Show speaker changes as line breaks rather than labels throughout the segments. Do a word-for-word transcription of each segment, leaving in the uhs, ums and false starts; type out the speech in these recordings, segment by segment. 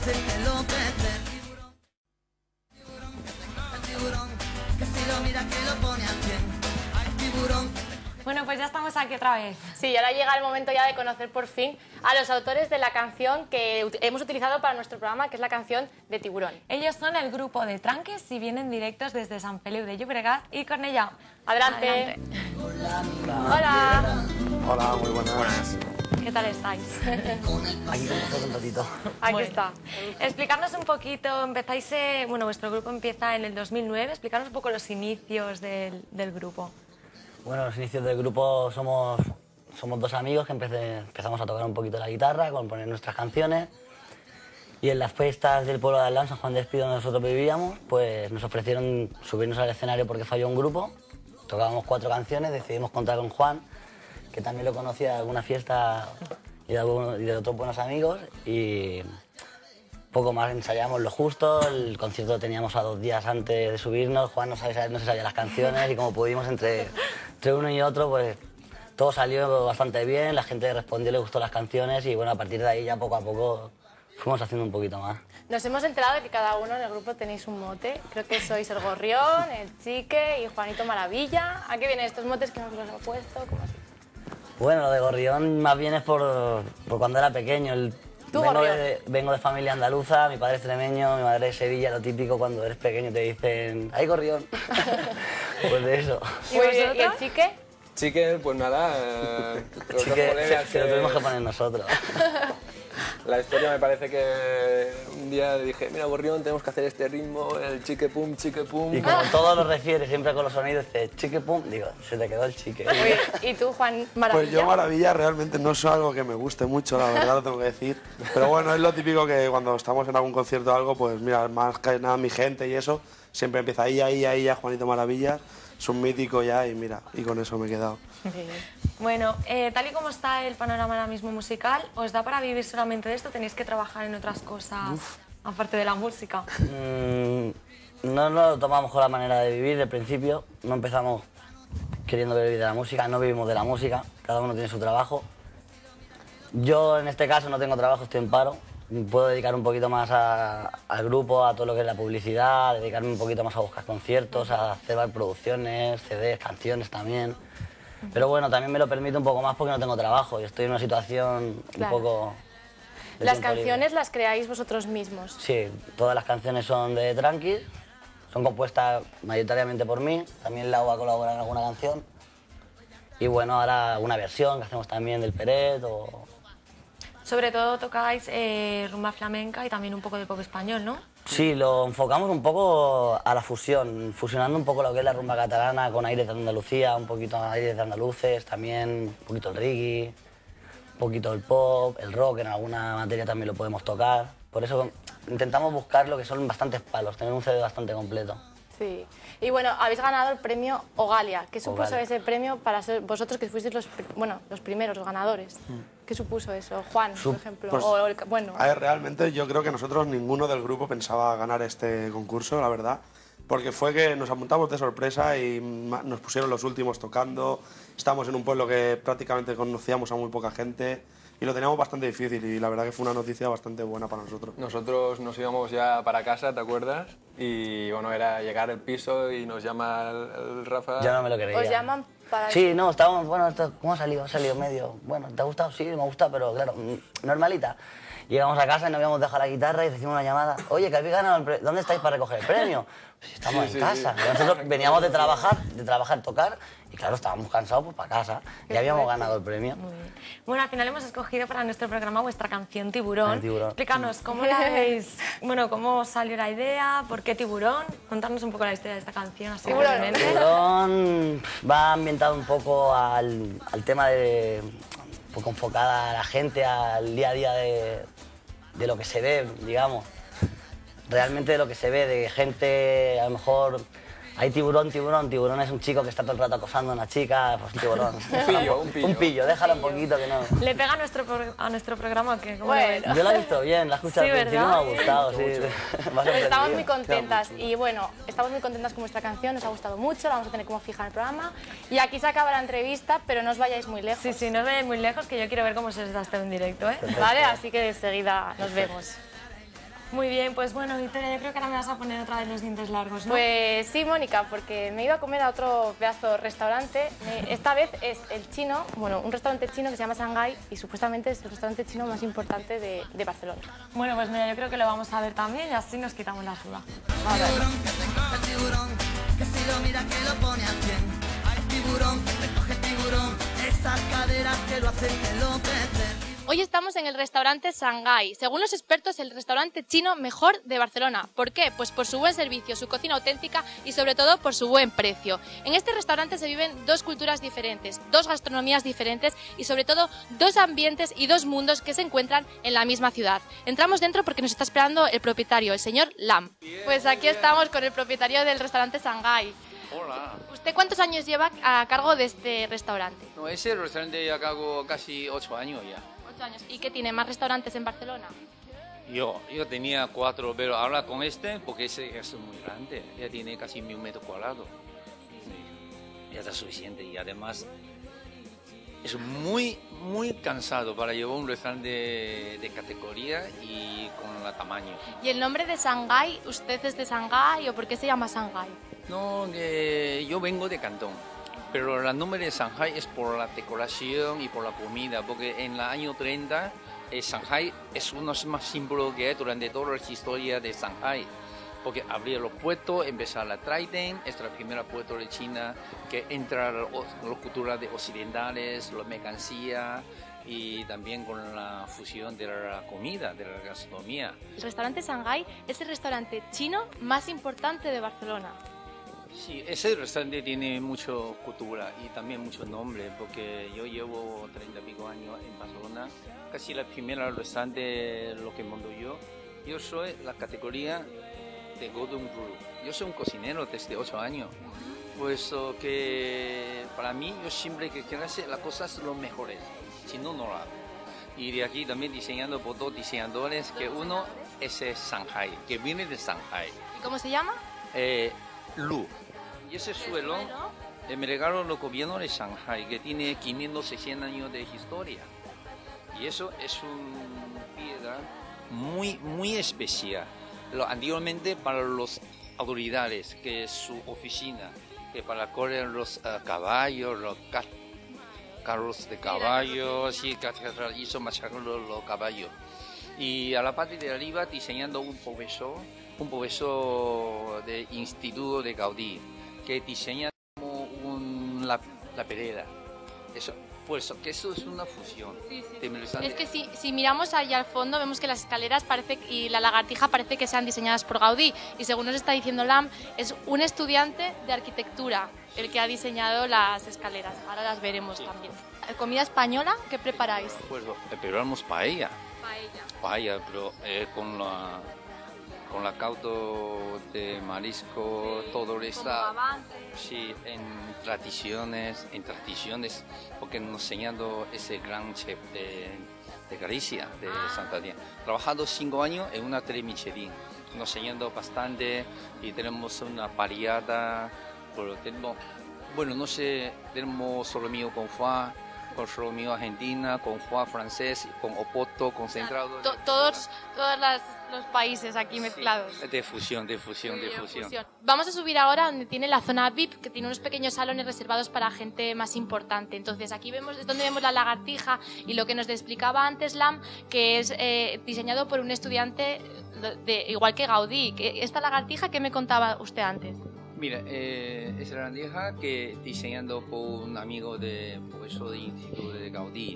hacerte enloquecer. Tiburón, tiburón, el tiburón, que si lo miras que lo pone a cien. Ay, tiburón.
Bueno, pues ya estamos aquí otra vez.
Sí, y ahora llega el momento ya de conocer por fin a los autores de la canción que ut- hemos utilizado para nuestro programa, que es la canción de Tiburón.
Ellos son el grupo de Tranquis y vienen directos desde Sant Feliu de Llobregat y Cornellà.
Adelante.
Adelante.
Hola.
Hola, muy buenas.
¿Qué tal estáis?
Aquí con vosotros un ratito.
Aquí
Bueno,
está.
explicarnos un poquito, empezáis, eh, bueno, vuestro grupo empieza en el dos mil nueve, explicarnos un poco los inicios del, del grupo.
Bueno, los inicios del grupo somos, somos dos amigos que empecé- empezamos a tocar un poquito la guitarra, a componer nuestras canciones. Y en las fiestas del pueblo de Al Lado, en San Juan de Espí, donde nosotros vivíamos, pues nos ofrecieron subirnos al escenario porque falló un grupo. Tocábamos cuatro canciones, decidimos contar con Juan, que también lo conocía de alguna fiesta y de, algunos- y de otros buenos amigos. Y poco más, ensayamos lo justo, el concierto lo teníamos a dos días antes de subirnos, Juan no, sabía, no se sabía las canciones y como pudimos entre, entre uno y otro, pues todo salió bastante bien, la gente respondió, le gustó las canciones y bueno, a partir de ahí ya poco a poco fuimos haciendo un poquito más.
Nos hemos enterado de que cada uno en el grupo tenéis un mote. Creo que sois el Gorrión, el Chique y Juanito Maravilla. ¿A qué vienen estos motes que nos los ha puesto? ¿Cómo así?
Bueno, lo de Gorrión más bien es por, por cuando era pequeño. El,
¿Tú,
vengo,
Gorrión?
de, vengo de familia andaluza, mi padre es extremeño, mi madre es de Sevilla, lo típico cuando eres pequeño te dicen ¡ay, Gorrión! Pues de eso.
¿Y, vosotros? ¿Y el Chique?
Chique, pues nada, eh, los
Así
dos
que
colegas
se, se lo
que-
tuvimos que poner nosotros.
La historia me parece que un día le dije, mira, Gorrión, tenemos que hacer este ritmo, el chique pum, chique pum.
Y como todo lo refiere siempre con los sonidos, dice chique pum, digo, se te quedó el chique.
Oye, ¿y tú, Juan Maravilla?
Pues yo Maravilla realmente no es algo que me guste mucho, la verdad lo tengo que decir. Pero bueno, es lo típico que cuando estamos en algún concierto o algo, pues mira, más que nada mi gente y eso, siempre empieza ahí, ahí, ahí, ya Juanito Maravilla. Es un mítico ya y mira, y con eso me he quedado.
Bueno, eh, tal y como está el panorama ahora mismo musical, ¿os da para vivir solamente de esto? ¿Tenéis que trabajar en otras cosas aparte de la música?
Mm, no nos lo tomamos con la manera de vivir de principio, no empezamos queriendo vivir de la música, no vivimos de la música, cada uno tiene su trabajo. Yo en este caso no tengo trabajo, estoy en paro, puedo dedicar un poquito más a- al grupo, a todo lo que es la publicidad, dedicarme un poquito más a buscar conciertos, a hacer producciones, C Ds, canciones también. Pero bueno, también me lo permite un poco más porque no tengo trabajo y estoy en una situación
Claro.
un poco... de
Las
tiempo libre.
canciones las creáis vosotros mismos.
Sí, todas las canciones son de Tranquis, son compuestas mayoritariamente por mí, también Lau ha colaborado en alguna canción. Y bueno, ahora una versión que hacemos también del Peret o...
Sobre todo tocáis eh, rumba flamenca y también un poco de pop español, ¿no?
Sí, lo enfocamos un poco a la fusión, fusionando un poco lo que es la rumba catalana con aires de Andalucía, un poquito aires de andaluces, también un poquito el reggae, un poquito el pop, el rock, en alguna materia también lo podemos tocar. Por eso intentamos buscar lo que son bastantes palos, tener un C D bastante completo.
Sí. Y bueno, habéis ganado el premio Ogalia. ¿Qué supuso
Ogalia.
ese premio para ser vosotros que fuisteis los, pri- bueno, los primeros, los ganadores? ¿Qué supuso eso? Juan,
Su-
por ejemplo.
pues,
o el- bueno,
A ver, realmente yo creo que nosotros ninguno del grupo pensaba ganar este concurso, la verdad. Porque fue que nos apuntamos de sorpresa y ma- nos pusieron los últimos tocando. Estábamos en un pueblo que prácticamente conocíamos a muy poca gente y lo teníamos bastante difícil y la verdad que fue una noticia bastante buena para nosotros.
Nosotros nos íbamos ya para casa, ¿te acuerdas? Y bueno, era llegar al piso y nos llama el, el Rafa.
Yo no me lo creía.
os llaman para...
Sí, no, estábamos, bueno, esto, ¿cómo ha salido? Ha salido medio, bueno, ¿te ha gustado? Sí, me ha gustado, pero claro, mm, normalita. Llegamos a casa y nos habíamos dejado la guitarra y recibimos una llamada. Oye, que habéis ganado el premio. ¿Dónde estáis para recoger el premio? Pues estamos
Sí,
en
sí,
casa.
sí.
Nosotros veníamos de trabajar, de trabajar, tocar, y claro, estábamos cansados, pues para casa. Y habíamos ganado el premio.
Muy bien. Bueno, al final hemos escogido para nuestro programa vuestra canción Tiburón.
El Tiburón.
Explícanos, ¿cómo la habéis, bueno, cómo salió la idea? ¿Por qué Tiburón? Contarnos un poco la historia de esta canción. Así
Tiburón.
brevemente.
Tiburón va ambientado un poco al, al tema de, un poco enfocada a la gente, al día a día de, de lo que se ve, digamos. Realmente de lo que se ve, de gente, a lo mejor hay tiburón, tiburón, tiburón es un chico que está todo el rato acosando a una chica, pues un tiburón.
Un pillo, un pillo.
Un pillo, déjalo un poquito que no.
¿Le pega a nuestro, pro- a nuestro programa? ¿Qué? ¿Cómo lo
Bueno.
ves?
Yo la he visto bien, la he escuchado
Sí,
al principio, me
¿verdad?
ha gustado, sí. Me ha
Pues
sorprendido.
estamos muy contentas y bueno, estamos muy contentas con vuestra canción, nos ha gustado mucho, la vamos a tener como fija en el programa. Y aquí se acaba la entrevista, pero no os vayáis muy lejos.
Sí, sí, no os veáis muy lejos, que yo quiero ver cómo se os da esto en directo, ¿eh?
¿Vale? Así que enseguida nos vemos.
Muy bien, pues bueno, Victoria, yo creo que ahora me vas a poner otra vez los dientes largos, ¿no?
Pues sí, Mónica, porque me he ido a comer a otro pedazo de restaurante. Me- Esta vez es el chino, bueno, un restaurante chino que se llama Shanghai y supuestamente es el restaurante chino más importante de, de Barcelona.
Bueno, pues mira, yo creo que lo vamos a ver también y así nos quitamos la duda.
Tiburón que te coge el tiburón, que si lo miras que lo pone al cien. Hay tiburón que te coge el tiburón, esas caderas que lo hacen enloquecer.
Hoy estamos en el restaurante Shanghai, según los expertos el restaurante chino mejor de Barcelona. ¿Por qué? Pues por su buen servicio, su cocina auténtica y sobre todo por su buen precio. En este restaurante se viven dos culturas diferentes, dos gastronomías diferentes y sobre todo dos ambientes y dos mundos que se encuentran en la misma ciudad. Entramos dentro porque nos está esperando el propietario, el señor Lam. Pues aquí estamos con el propietario del restaurante Shanghai.
Hola.
¿Usted cuántos años lleva a cargo de este restaurante?
No, ese restaurante ya hago casi ocho años ya.
Ocho años. ¿Y qué tiene? ¿Más restaurantes en Barcelona?
Yo, yo tenía cuatro, pero ahora con este, porque ese es muy grande, ya tiene casi mil metros cuadrados. Ya está suficiente y además es muy, muy cansado para llevar un restaurante de, de categoría y con el tamaño.
¿Y el nombre de Shanghai, usted es de Shanghai o por qué se llama Shanghai?
No, que yo vengo de Cantón, pero el nombre de Shanghai es por la decoración y por la comida, porque en el año treinta eh, Shanghai es uno de los más símbolos que hay durante toda la historia de Shanghai, porque abrir los puertos, empezar la Trident, es la primera puerto de China que entra las culturas de occidentales, la mercancía y también con la fusión de la comida, de la gastronomía.
El restaurante Shanghai es el restaurante chino más importante de Barcelona.
Sí, ese restaurante tiene mucha cultura y también mucho nombre, porque yo llevo treinta y pico años en Barcelona, casi la primera restaurante lo que monto yo. Yo soy la categoría de Golden Brew. Yo soy un cocinero desde ocho años, pues uh, que para mí yo siempre que quiero hacer las cosas lo mejores, si no, no lo hago. Y de aquí también diseñando por dos diseñadores, que uno es el Shanghai, que viene de Shanghai.
¿Y cómo se llama?
Eh, Lu. Y ese suelo eh, me regaló el gobierno de Shanghai, que tiene quinientos, seiscientos años de historia. Y eso es una piedra muy, muy especial. Lo, antiguamente para los autoridades, que es su oficina, que para correr los uh, caballos, los ca carros de caballos, y hizo machacar los, los caballos. Y a la parte de arriba diseñando un profesor, un profesor del Instituto de Gaudí, que diseña como un, la, la pereda. Eso, pues que eso es una fusión.
Sí, sí.
De
Es que si, si miramos allá al fondo vemos que las escaleras parece y la lagartija parece que sean diseñadas por Gaudí y según nos está diciendo Lam es un estudiante de arquitectura el que ha diseñado las escaleras. Ahora las veremos sí. también. ¿Comida española? ¿Qué preparáis?
Pues preparamos paella.
Paella.
Paella, pero eh, con la con la caudo de marisco, sí, todo está sí, en tradiciones, en tradiciones, porque nos enseñando ese gran chef de, de Galicia, de ah. Santander. Trabajado cinco años en una tele Michelin, nos enseñando bastante y tenemos una variada, pero tenemos, bueno, no sé, tenemos solomillo con foie, con solomillo argentina, con foie francés, con opoto, concentrado.
To todos todos las, los países aquí mezclados.
Sí, de fusión, de fusión, de fusión. fusión.
Vamos a subir ahora donde tiene la zona V I P, que tiene unos pequeños salones reservados para gente más importante. Entonces aquí vemos es donde vemos la lagartija y lo que nos explicaba antes Lam, que es eh, diseñado por un estudiante de, igual que Gaudí. ¿Esta lagartija qué me contaba usted antes?
Mira, eh, es la lagartija que diseñando por un amigo de profesor de Instituto de Gaudí.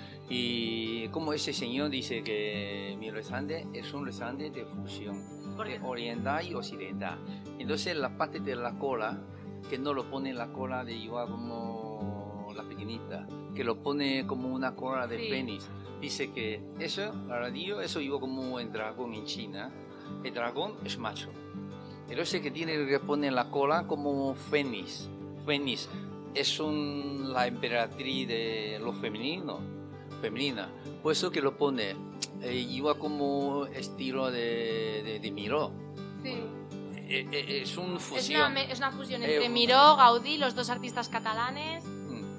Y como ese señor dice que mi restaurante es un restaurante de fusión, de oriental y occidental. Entonces la parte de la cola, que no lo pone la cola de igual como la pequeñita, que lo pone como una cola de sí. Fénix. Dice que eso, la radio, eso iba como el dragón en China. El dragón es macho. Entonces que tiene que poner la cola como Fénix. Fénix es un, la emperatriz de lo femenino, femenina. Por eso que lo pone, eh, iba como estilo de, de, de Miró. Sí. Eh, eh, es una fusión.
Es una, es una fusión entre eh, Miró, Gaudí, los dos artistas catalanes.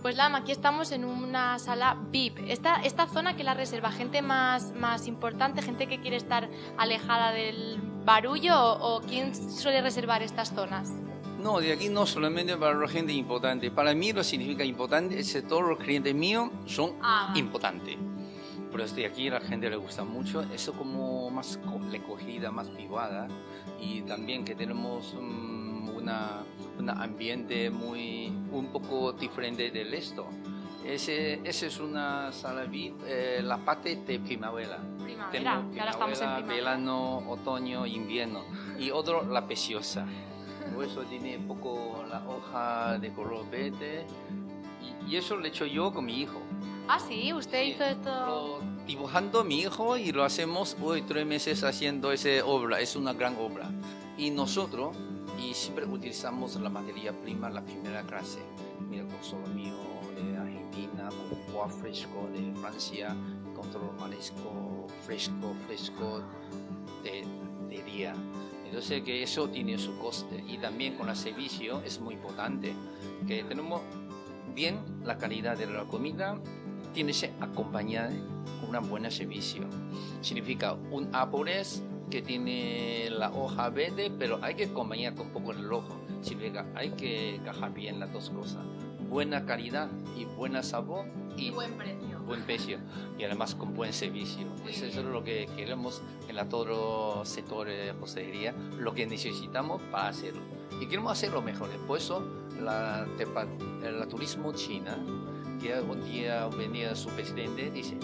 Pues Lam, aquí estamos en una sala V I P. Esta, esta zona que la reserva gente más, más importante, gente que quiere estar alejada del barullo, o, o quién suele reservar estas zonas.
No, de aquí no solamente para la gente importante. Para mí lo significa importante es que todos los clientes míos son
Ah.
importantes. Pero desde aquí a la gente le gusta mucho, eso como más recogida, más privada, y también que tenemos um, una, un ambiente muy, un poco diferente del resto. Ese, ese es una sala V I P, eh, la parte de primavera.
Primavera,
Tenemos
que ahora estamos en primavera.
verano, otoño, invierno. Y otro, la preciosa. Por eso tiene un poco la hoja de color verde. Y, y eso lo he hecho yo con mi hijo.
Ah, sí, usted
Sí,
hizo esto.
lo- dibujando a mi hijo, y lo hacemos hoy tres meses haciendo esa obra. Es una gran obra. Y nosotros y siempre utilizamos la materia prima, la primera clase. Mira, con solomillo de Argentina, con foie fresco de Francia, con todo marisco fresco, fresco de, de día. Entonces que eso tiene su coste. Y también con el servicio es muy importante que tenemos bien la calidad de la comida, tiene que ser acompañada con un buen servicio. Significa un árboles que tiene la hoja verde, pero hay que acompañar con un poco el rojo. Significa hay que encajar bien las dos cosas. Buena calidad y buen sabor y,
Y buen precio.
buen precio. Y además con buen servicio. Eso es lo que queremos en la, todos los sectores de hostelería, lo que necesitamos para hacerlo. Y queremos hacerlo mejor. Por eso la, la turismo china, que un día venía su presidente, dice,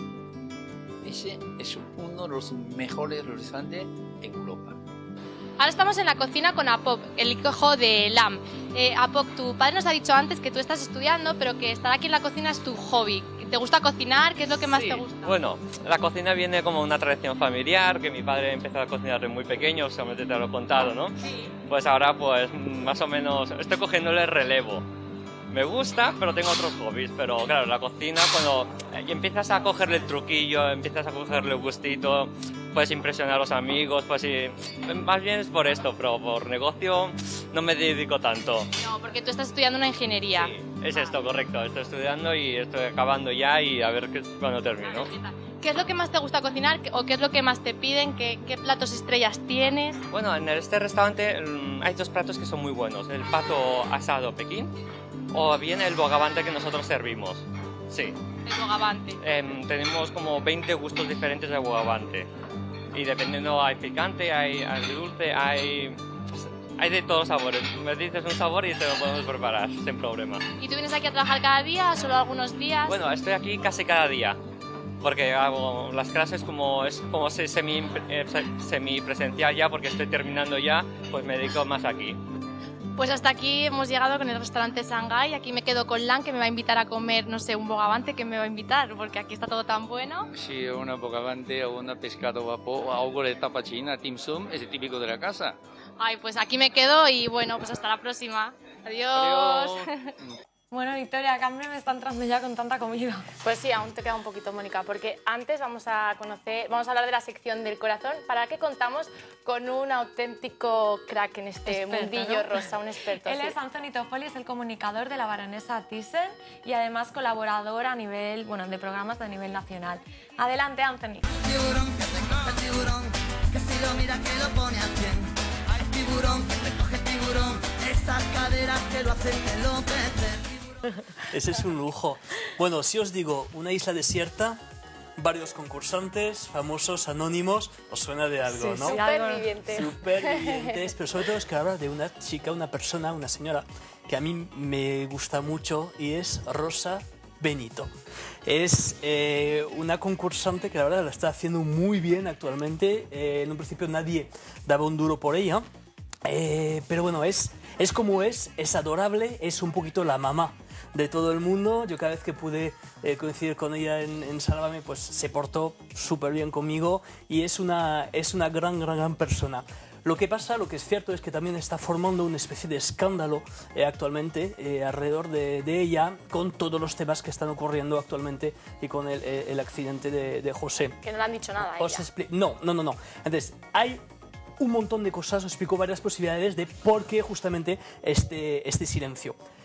ese es uno de los mejores restaurantes en Europa.
Ahora estamos en la cocina con Apok, el hijo de Lam. Eh, Apok, tu padre nos ha dicho antes que tú estás estudiando, pero que estar aquí en la cocina es tu hobby. ¿Te gusta cocinar? ¿Qué es lo que más
Sí,
te gusta?
Bueno, la cocina viene como una tradición familiar, que mi padre empezó a cocinar desde muy pequeño, solamente te lo he contado, ¿no?
Sí.
Pues ahora pues más o menos estoy cogiéndole relevo. Me gusta, pero tengo otros hobbies, pero claro, la cocina cuando eh, empiezas a cogerle el truquillo, empiezas a cogerle el gustito, puedes impresionar a los amigos, pues sí, más bien es por esto, pero por negocio no me dedico tanto.
No, porque tú estás estudiando una ingeniería.
Sí, es esto, correcto, estoy estudiando y estoy acabando ya y a ver qué, cuándo termino.
¿Qué es lo que más te gusta cocinar o qué es lo que más te piden? ¿Qué, qué platos estrellas tienes?
Bueno, en este restaurante mm, hay dos platos que son muy buenos, el pato asado Pekín o bien el bogavante que nosotros servimos. Sí.
El bogavante.
Em, tenemos como veinte gustos diferentes de bogavante. Y dependiendo, hay picante, hay, hay dulce, hay, hay de todos los sabores. Me dices un sabor y te lo podemos preparar sin problema.
¿Y tú vienes aquí a trabajar cada día, solo algunos días?
Bueno, estoy aquí casi cada día. Porque hago las clases como es como se- semi, eh, se- semipresencial ya, porque estoy terminando ya, pues me dedico más aquí.
Pues hasta aquí hemos llegado con el restaurante Shanghai. Aquí me quedo con Lan, que me va a invitar a comer, no sé, un bogavante que me va a invitar, porque aquí está todo tan bueno.
Si una bogavante o una pescado vapor o algo de tapa china, dim sum, es típico de la casa.
Ay, pues aquí me quedo y bueno, pues hasta la próxima. Adiós.
Bueno, Victoria, que hambre me está entrando ya con tanta comida.
Pues sí, aún te queda un poquito, Mónica, porque antes vamos a conocer, vamos a hablar de la sección del corazón, para que contamos con un auténtico crack en este
Experto,
mundillo
¿no?
rosa, un experto.
Él
sí.
es Anthony Toffoli, es el comunicador de la baronesa Thyssen y además colaborador a nivel, bueno, de programas de nivel nacional. Adelante, Anthony.
Tiburón que te coge tiburón, que si lo mira que lo pone a cien. Hay tiburón que te coge tiburón, esas caderas que lo hacen enloquecer.
Ese es un lujo. Bueno, si os digo una isla desierta, varios concursantes, famosos, anónimos, os suena de algo,
Sí,
¿no?
sí,
Superviviente.
Supervivientes, pero sobre todo es que habla de una chica, una persona, una señora que a mí me gusta mucho y es Rosa Benito. Es eh, una concursante que la verdad la está haciendo muy bien actualmente. Eh, en un principio nadie daba un duro por ella, eh, pero bueno, es, es como es, es adorable, es un poquito la mamá de todo el mundo. Yo cada vez que pude eh, coincidir con ella en, en Sálvame, pues se portó súper bien conmigo y es una, es una gran, gran, gran persona. Lo que pasa, lo que es cierto, es que también está formando una especie de escándalo eh, actualmente eh, alrededor de, de ella, con todos los temas que están ocurriendo actualmente y con el, el accidente de, de José.
Que no le han dicho nada a
Os
ella.
expli- No, no, no, no. Entonces, hay un montón de cosas, os explico varias posibilidades de por qué justamente este, este silencio.